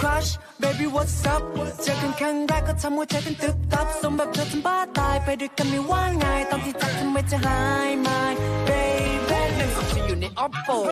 crush baby what's up เจอกันครั้งแรกก็ทำหัวใจเป็นตึบตับสมแบบเธอทำบ้าตายไปด้วยกันไม่ว่าไงตอนที่จับทำไมจะหาย my baby หนึ่งของฉันอยู่ใน Oppo